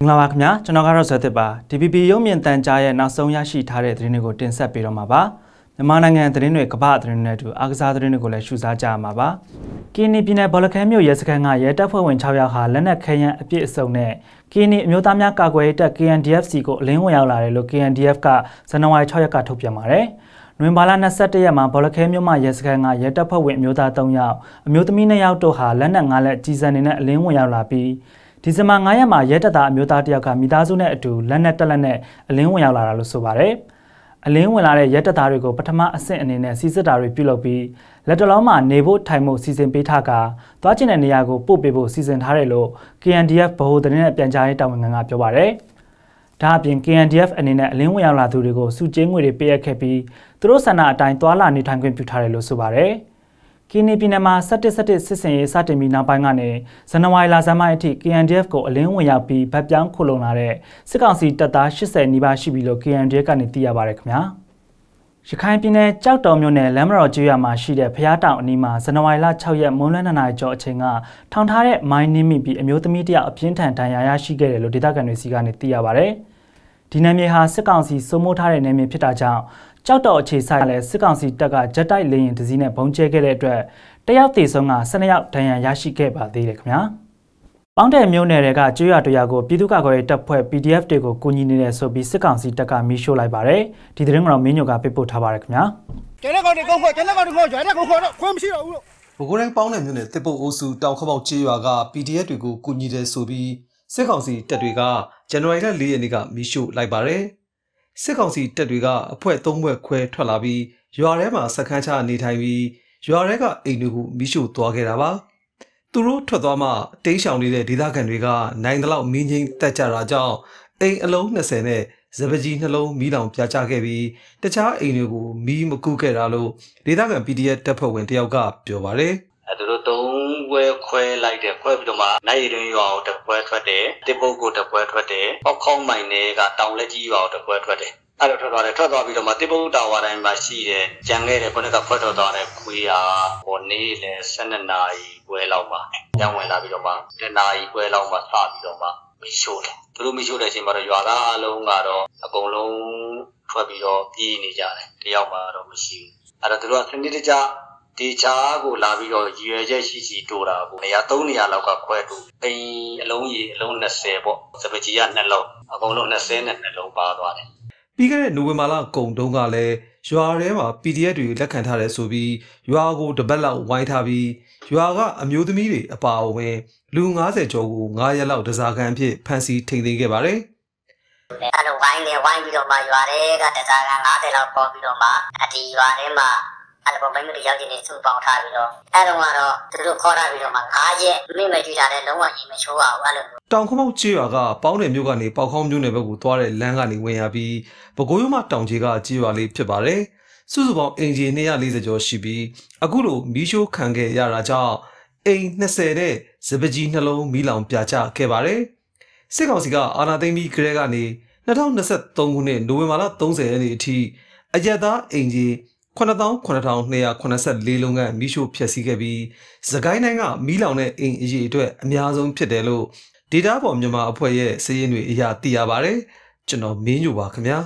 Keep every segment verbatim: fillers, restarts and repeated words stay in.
မင်္ဂလာပါခင်ဗျာကျွန်တော်ကတော့ဇော်သစ်ပါ D B B ရုပ်မြင်သံကြားရဲ့နောက်ဆုံးရရှိထားတဲ့သတင်းတွေကိုတင်ဆက်ပေးတော့မှာပါမြန်မာနိုင်ငံသတင်းတွေကမ္ဘာသတင်းတွေနဲ့အတူအားကစားသတင်းတွေကိုလည်းရှုစားကြရမှာပါကင်းနီပြည်နယ်ဘောလခဲမြို့ရဲစခန်းကရဲတပ်ဖွဲ့ဝင်၆ယောက်ဟာလက်နက်ခဲယမ်းအပြည့်အစုံနဲ့ကင်းနီအမျိုးသားများကာကွယ်ရေးတပ် K N D F စီကိုအလင်းဝင်ရောက်လာတယ်လို့ K N D F ကဇန်နဝါရီ၆ရက်ကထုတ်ပြန်ပါတယ်နိုဝင်ဘာလ၂၁ရက်မှာဘောလခဲမြို့မှာရဲစခန်းကရဲတပ်ဖွဲ့ဝင်အမျိုးသား၃ယောက်အမျိုးသမီး၂ယောက်တို့ဟာလက်နက်၅လက်ကြီးစံနေနဲ့အလင်းဝင်ရောက်လာပြီးဒီဇင်ဘာ၅ရက်မှာရဲတပ်သားအမျိုးသားတယောက်ကမိသားစုနဲ့အတူလက်နက်တက်လက်နဲ့အလင်းဝင်ရောက်လာတာလို့ဆိုပါတယ်။အလင်းဝင်လာတဲ့ရဲတပ်သားတွေကိုပထမအဆင့်အနေနဲ့စီစစ်တာတွေပြုလုပ်ပြီးလက်တလုံးမှာနေဖို့ထိုင်ဖို့စီစဉ်ပေးထားကသွားကျင်တဲ့နေရာကိုပို့ပေးဖို့စီစဉ်ထားတယ်လို့ K N D F ဗဟိုသတင်းနဲ့ပြန်ကြားရေးတာဝန်ခံကပြောပါတယ်။ဒါအပြင် K N D F အနေနဲ့အလင်းဝင်ရောက်လာသူတွေကိုစုကျင်းငွေတွေပေးအပ်ခဲ့ပြီးသူတို့ဆန္ဒအတိုင်းသွာလာနေထိုင်ခွင့်ပြုထားတယ်လို့ဆိုပါတယ်။ကင်းနီပြည်နယ်မှာစက်တစ်စက်တစ်စစ်စင်ရေးစတင်ပြီးနောက်ပိုင်းကနေဇန်နဝါရီလဆန်းပိုင်းအထိ K N D F ကိုအလင်းဝင်ရောက်ပြီးဗတ်ပြောင်းခိုလုံလာတဲ့စစ်ကောင်စီတပ်သား၈၀နီးပါးရှိပြီလို့ K N D F ကနေသိရပါတယ်ခင်ဗျာရခိုင်ပြည်နယ်ကြောက်တော်မြို့နယ်လမ်းမတော်ကျွော်မှာရှိတဲ့ဖျားတောင်အနီးမှာဇန်နဝါရီလ၆ရက်မွန်းလွဲ၂နာရီကျော်အချိန်ကထောင်ထားတဲ့မိုင်းနင်းမိပြီးအမျိုးသမီးတယောက်အပြင်းထန်ဒဏ်ရာရရှိခဲ့တယ်လို့ဒေသခံတွေစီကနေသိရပါတယ်ဒီနယ်မြေဟာစစ်ကောင်စီစိုးမိုးထားတဲ့နယ်မြေဖြစ်တာကြောင့်ကြောက်တော်အခြေဆိုင်လည်းစစ်ကောင်စီတပ်ကဂျက်တိုက်လေယာဉ်တစ်စီးနဲ့ဘုံကျဲခဲ့တဲ့အတွက်တယောက်သေဆုံးက၁၂ယောက်ဒဏ်ရာရရှိခဲ့ပါသေးတယ်ခင်ဗျာ။ပေါင်းတဲ့မျိုးနယ်တွေကကျွေးရတရွာကိုပြည်သူ့ကာကွယ်ရေးတပ်ဖွဲ့ P D F တွေကိုကူညီနေတဲ့ဆိုပြီးစစ်ကောင်စီတပ်ကမီးရှို့လိုက်ပါတယ်။ဒီသတင်းကတော့မင်းညိုကပေးပို့ထားပါတယ်ခင်ဗျာ။ကျန်တဲ့ကောင်တွေကောင်းခွက်ကျန်တဲ့ကောင်တွေကောင်းကျွဲတဲ့ကောင်ခွက်တော့ခွင့်မရှိတော့ဘူးလို့။ဘကိုးတိုင်းပေါင်းတဲ့မျိုးနယ်တစ်ပုတ်အိုးစုတောင်ခမောက်ကျွေးရွာက P D F တွေကိုကူညီတဲ့ဆိုပြီးစစ်ကောင်စီတပ်တွေကဇန်နဝါရီလ၄ရက်နေ့ကမီးရှို့လိုက်ပါတယ်။စစ်ကောင်စီတပ်တွေကအဖွဲ၃ဘွဲ့ခွဲထွက်လာပြီးရွာထဲမှာစခန်းချနေထိုင်ပြီးရွာထဲကအိမ်တွေကိုမီးရှို့သွားခဲ့တာပါသူတို့ထွက်သွားမှတိမ်းရှောင်နေတဲ့ဒေသခံတွေကနိုင်တလောက်မင်းချင်းတက်ကြတာကြောင့်အိမ်အလုံး၂၀နဲ့စပကြီးနှလုံးမီးလောင်ပြာကျခဲ့ပြီးတခြားအိမ်တွေကိုမီးမကူးခဲ့တာလို့ဒေသခံ P D F တပ်ဖွဲ့ဝင်တယောက်ကပြောပါတယ်အဲသူတို့သုံးဘွဲခွဲလိုက်တယ်ခွဲပြီးတော့မှနိုင်ရင်ရွာကိုတစ်ပွဲထွက်တယ်တစ်ပုတ်ကိုတစ်ပွဲထွက်တယ်ပေါက်ခေါင်းမိုင်တွေကတောင်လက်ကြီးရွာကိုတစ်ပွဲထွက်တယ်အဲ့တော့ထွက်သွားတယ်ထွက်သွားပြီးတော့မှတိပုတ်တာဝါတိုင်းမှာရှိတယ်ကြံခဲ့တယ်ခုနကဖွက်ထွက်သွားတယ်ခွေးဟာဟိုနေ့လေ၁၂နာရီခွဲလောက်မှာညဝင်လာပြီးတော့မှတနာရီခွဲလောက်မှာစပြီးတော့မှမီးရှို့တယ်သူတို့မီးရှို့တဲ့အချိန်မှာတော့ရွာသားအလုံးကတော့အကုန်လုံးထွက်ပြီးတော့ပြေးနေကြတယ်တယောက်မှတော့မရှိဘူးအဲ့တော့သူတို့ကစနစ်တကျဒီချာကိုလာပြီးတော့ရွယ်ချက်ရှိရှိတိုးတာကိုနေရာ၃နေရာလောက်ကခွဲတိုးအိမ်အလုံးကြီးအလုံး၂၀ပေါ့စပကြီးက၂လုံးအကုန်လုံး၂၀နဲ့၂လုံးပါသွားတယ်ပြီးခဲ့တဲ့နိုဝင်ဘာလကုန်တုန်းကလည်းရွာထဲမှာ P D F တွေလက်ခံထားတယ်ဆိုပြီးရွာကိုတပတ်လောက်ဝိုင်းထားပြီးရွာကအမျိုးသမီးတွေအပါအဝင်လူ၅၀ကျော်ကို၅ရက်လောက်တစားကန်အဖြစ်ဖမ်းဆီးထိန်းသိမ်းခဲ့ပါတယ်အဲ့လိုဝိုင်းနေဝိုင်းပြီးတော့မှရွာတွေကတစားကန်၅၀လောက်ပေါ်ပြီးတော့မှဒီရွာထဲမှာအဲ့လိုမိမတွေရောက်နေစုပေါင်းထားပြီးတော့အဲ့တော့ကတော့သူတို့ခေါ်လာပြီးတော့မှ၅ရက်မိမကြည့်တာလည်းလုံးဝရင်မချိုးအောင်အဲ့လိုတောင်ခမောက်ကျေးရွာကပေါင်းတဲ့မြို့ကနေပေါက်ခေါင်းမြို့နယ်ဘက်ကိုသွားတဲ့လမ်းကနေဝင်ရပြီးပဲခူးရိုးမတောင်ကြီးကကျေးရွာလေးဖြစ်ပါတယ်စုစုပေါင်းအင်ဂျီ၂၄၀ကျော်ရှိပြီးအခုလိုမီးရှို့ခံခဲ့ရတာကြောင့်အိမ်၂၀နဲ့စပကြီးနှလုံးမီးလောင်ပြာကျခဲ့ပါတယ်စစ်ကောင်စီကအာဏာသိမ်းပြီးခရဲကနေ၂၀၂၃ခုနှစ်နိုဝင်ဘာလ၃၀ရက်နေ့အထိအရက်သားအင်ဂျီခုနှစ်သောင်းခုနှစ်ထောင်နှစ်ရာခုနှစ်ဆယ့်လေးလုံးကမီးရှို့ဖျက်ဆီးခဲ့ပြီးစကိုင်းတိုင်းကမီးလောင်တဲ့အိမ်အရေအတွက်အများဆုံးဖြစ်တယ်လို့ဒေတာပေါ်မြန်မာအဖွဲ့ရဲ့စည်ရင်းတွေအရာသိရပါတယ်ကျွန်တော်မင်းညိုပါခင်ဗျာ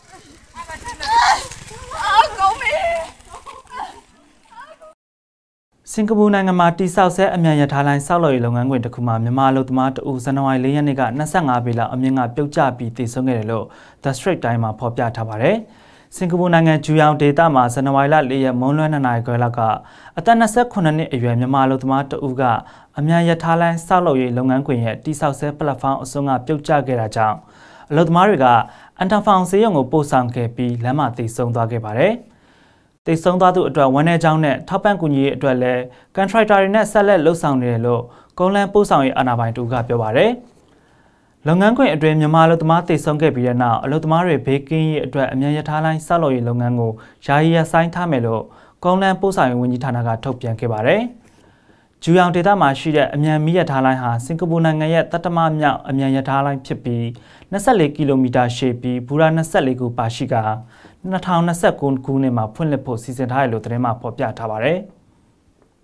စင်ကာပူနိုင်ငံမှာတိစောက်ဆဲအမြန်ရထားလိုင်းစောက်လုပ်ရေးလုပ်ငန်းခွင်တစ်ခုမှာမြန်မာအလုပ်သမားတအူဇန်နဝါရီ၄ရက်နေ့က၂၅ပေလောက်အမြင့်ကပြုတ်ကျပြီးတည်ဆုံးခဲ့တယ်လို့ The Strait Times မှာဖော်ပြထားပါတယ်စင်ကာပူနိုင်ငံဂျူယောင်ဒေသမှာဇန်နဝါရီလ၄ရက်မွန်းလွဲ၂နာရီခွဲလောက်ကအသက်၂၉နှစ်အရွယ်မြန်မာအလုပ်သမားတဦးကအမြန်ရထားလိုင်းစောက်လုပ်ရေးလုပ်ငန်းခွင်ရဲ့တိစောက်ဆဲပလက်ဖောင်းအစွန်းကပြုတ်ကျခဲ့တာကြောင့်အလုပ်သမားတွေကအန်တာဖောင်ဆေးရုံကိုပို့ဆောင်ခဲ့ပြီးလမ်းမှာတိတ်ဆုံးသွားခဲ့ပါတယ်။တိတ်ဆုံးသွားသူအတွက်ဝန်내ကြောင်းနဲ့ထောက်ပံ့ကူညီရေးအတွက်လည်းကန်ထရိုက်တာတွေနဲ့ဆက်လက်လှုပ်ဆောင်နေတယ်လို့ကုန်းလန်းပို့ဆောင်ရေးအာဏာပိုင်တို့ကပြောပါတယ်။လုပ်ငန်းခွင်အတွင်းမြန်မာအလုပ်သမားတိတ်ဆုံးခဲ့ပြီးတဲ့နောက်အလုပ်သမားတွေဘေးကင်းရေးအတွက်အမြန်ရထားလိုင်းစောက်လုပ်ရေးလုပ်ငန်းကိုယာယီရပ်ဆိုင်းထားမယ်လို့ကုန်းလန်းပို့ဆောင်ရေးဝန်ကြီးဌာနကထုတ်ပြန်ခဲ့ပါတယ်။ဂျူယောင်ဒေသမှာရှိတဲ့အမြန်မီးရထားလိုင်းဟာစင်ကာပူနိုင်ငံရဲ့တတမမြောက်အမြန်ရထားလိုင်းဖြစ်ပြီး၂၄ကီလိုမီတာရှည်ပြီးဘူရာ၂၄ခုပါရှိက၂၀၂၉ခုနှစ်မှာဖွင့်လှစ်ဖို့စီစဉ်ထားတယ်လို့သတင်းမှာဖော်ပြထားပါတယ်။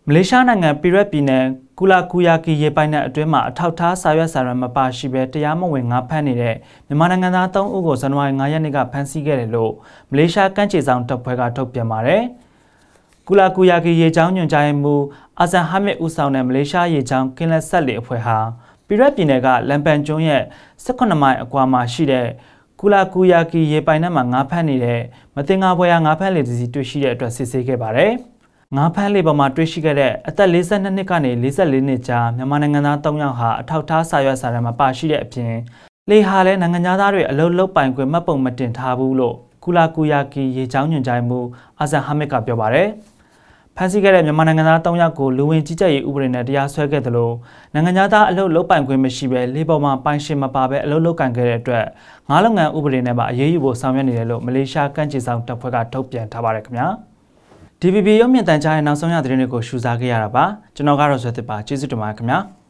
မလေးရှားနိုင်ငံပီရက်ပြည်နယ်ကူလာကူယာကီရေပိုင်နယ်အတွင်းမှာအထောက်ထားစာရွက်စာတမ်းမပါရှိဘဲတရားမဝင်ငါးဖမ်းနေတဲ့မြန်မာနိုင်ငံသားသုံးဦးကိုဇန်နဝါရီ၅ရက်နေ့ကဖမ်းဆီးခဲ့တယ်လို့မလေးရှားကမ်းခြေဆောင်တပ်ဖွဲ့ကထုတ်ပြန်ပါတယ်။ကူလာကူယာကီရေချောင်းညွှန်ကြားရေးမှူးအာဇန်ဟာမစ်ဦးဆောင်တဲ့မလေးရှားရေချောင်းကင်းလက်ဆက်လေအဖွဲ့ဟာပီရက်ပြည်နယ်ကလမ်ပန်ကျွန်းရဲ့၁၈မိုင်အကွာမှာရှိတဲ့ကူလာကူယာကီရေပိုင်နယ်မှာငါးဖမ်းနေတဲ့မတင်ငါပွဲရငါးဖမ်းလေတစ်စီးတွေ့ရှိတဲ့အတွက်စစ်ဆေးခဲ့ပါတယ်။ငါးဖမ်းလေပေါ်မှာတွေ့ရှိခဲ့တဲ့အသက်၄၂နှစ်ကနေ၄၄နှစ်ကြားမြန်မာနိုင်ငံသား၃ယောက်ဟာအထောက်ထားစာရွက်စာတမ်းမှာပါရှိတဲ့အပြင်လေဟာလည်းနိုင်ငံသားတွေအလုပ်လုပ်ပိုင်ခွင့်မှတ်ပုံမတင်ထားဘူးလို့ကူလာကူယာကီရေချောင်းညွှန်ကြားမှုအာဇန်ဟာမစ်ကပြောပါတယ်။ဖမ်းဆီးခဲ့တဲ့မြန်မာနိုင်ငံသား၃ယောက်ကိုလူဝင်ကြီးကြပ်ရေးဥပဒေနဲ့တရားစွဲခဲ့သလိုနိုင်ငံသားအလုပ်လုပ်ပိုင်ခွင့်မရှိဘဲလေပေါ်မှာပိုင်ရှင်မပါဘဲအလုပ်လုပ်ကိုင်ခဲ့တဲ့အတွက်ငါးလုပ်ငန်းဥပဒေနဲ့ပါအရေးယူဖို့ဆောင်ရွက်နေတယ်လို့မလေးရှားကမ်းခြေဆောင်တပ်ဖွဲ့ကထုတ်ပြန်ထားပါတယ်ခင်ဗျာ။ D V B ရုပ်မြင်သံကြားရဲ့နောက်ဆုံးရသတင်းတွေကိုရှုစားခဲ့ရတာပါကျွန်တော်ကတော့ဆွဲသစ်ပါကျေးဇူးတင်ပါတယ်ခင်ဗျာ။